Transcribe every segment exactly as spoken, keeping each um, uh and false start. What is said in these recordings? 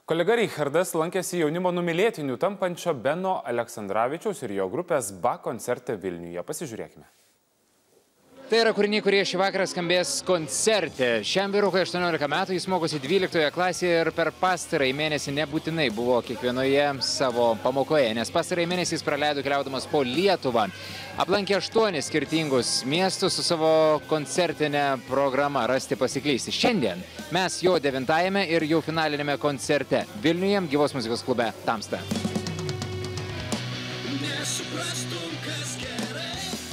Kolega Richardas lankėsi jaunimo numylėtinių tampančio Beno Aleksandravičiaus ir jo grupės B A koncerte Vilniuje. Pasižiūrėkime. Tai yra kūriniai, kurie šį vakarą skambės koncerte. Šiam vyrukui aštuoniolika metų, jis mokosi dvyliktoje klasėje ir per pastarąjį mėnesį nebūtinai buvo kiekvienoje savo pamokoje, nes pastarąjį mėnesį jis praleido keliaudamas po Lietuvą. Aplankė aštuonis skirtingus miestus su savo koncertinė programa Rasti pasiklysti. Šiandien mes jo devintajame ir jau finalinėme koncerte Vilniuje, gyvos muzikos klube Tamsta. Nesuprastum, kas gerai.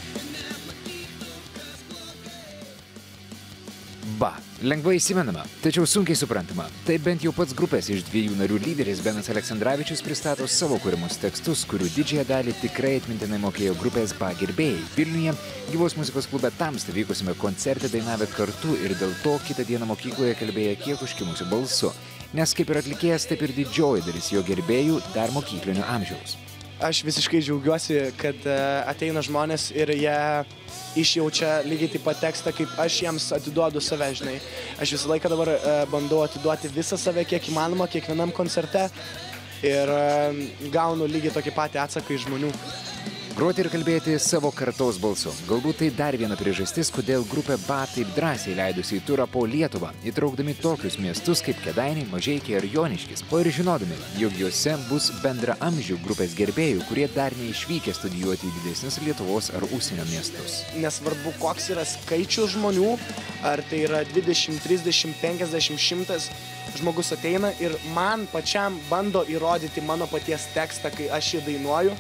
Ba, lengvai įsimenama, tačiau sunkiai suprantama. Tai bent jau pats grupės iš dviejų narių lyderis Benas Aleksandravičius pristato savo kūrimus tekstus, kurių didžiąją dalį tikrai atmintinai mokėjo grupės B A gerbėjai. Vilniuje, gyvos muzikos klube Tamsta vykusiame koncerte dainavę kartu ir dėl to kitą dieną mokykloje kalbėjo kiek užkimusiu balsu. Nes kaip ir atlikėjas, taip ir didžioji dalis jo gerbėjų dar mokyklinio amžiaus. Aš visiškai džiaugiuosi, kad ateina žmonės ir jie išjaučia lygiai taip pat tekstą, kaip aš jiems atiduodu save, žinai. Aš visą laiką dabar bandau atiduoti visą save, kiek įmanoma, kiekvienam koncerte ir gaunu lygiai tokį patį atsaką iš žmonių. Groti ir kalbėti savo kartos balsu. Galbūt tai dar viena priežastis, kodėl grupė B A taip drąsiai leidusi į turą po Lietuvą, įtraukdami tokius miestus kaip Kėdainiai, Mažeikiai ir Joniškis, o ir žinodami, jog juose bus bendraamžių grupės gerbėjų, kurie dar neišvykę studijuoti į didesnius Lietuvos ar užsienio miestus. Nesvarbu, koks yra skaičius žmonių, ar tai yra dvidešimt, trisdešimt, penkiasdešimt, šimtas, žmogus ateina ir man pačiam bando įrodyti mano paties tekstą, kai aš jį dainuoju.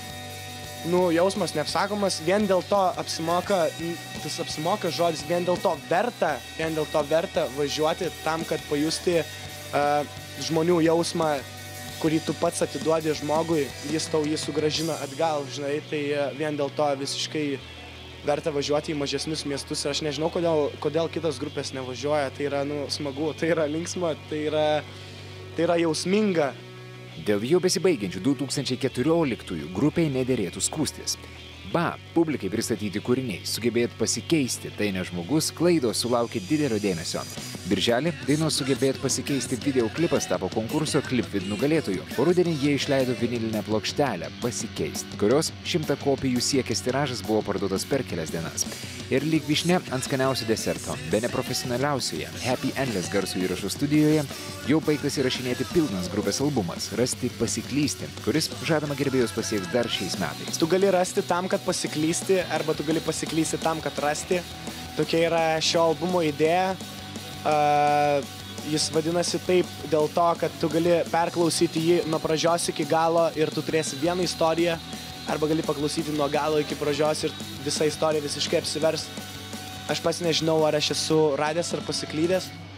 Nu, jausmas neapsakomas, vien dėl to apsimoka, tas apsimoka žodis, vien dėl to verta, vien dėl to verta važiuoti tam, kad pajusti uh, žmonių jausmą, kurį tu pats atiduodi žmogui, jis tau jį sugrąžina atgal, žinai, tai uh, vien dėl to visiškai verta važiuoti į mažesnius miestus ir aš nežinau, kodėl, kodėl kitos grupės nevažiuoja, tai yra, nu, smagu, tai yra linksma, tai yra, tai yra jausminga. Dėl jau besibaigiančių du tūkstančiai keturioliktųjų grupiai nederėtų skųstis. B A publikai pristatyti kūriniai, sugebėt pasikeisti, tai ne žmogus, klaidos sulaukė didelio dėmesio. Birželį dainos sugebėt pasikeisti videoklipas tapo konkurso Clipvid nugalėtojų. O rudenį jie išleido vinilinę plokštelę Pasikeisti, kurios šimtą kopijų siekęs tiražas buvo parduotas per kelias dienas. Ir lyg vyšnia ant skaniausio deserto, bene profesionaliausioje Happy Endless garso įrašų studijoje jau baigtas įrašinėti pilnas grupės albumas Rasti pasiklysti, kuris žadama gerbėjus pasieks dar šiais metais. Tu gali rasti tam, kad pasiklysti, arba tu gali pasiklysti tam, kad rasti. Tokia yra šio albumo idėja. Uh, jis vadinasi taip dėl to, kad tu gali perklausyti jį nuo pradžios iki galo ir tu turėsi vieną istoriją, arba gali paklausyti nuo galo iki pradžios ir visa istorija visiškai apsivers. Aš pats nežinau, ar aš esu radęs ar pasiklydęs.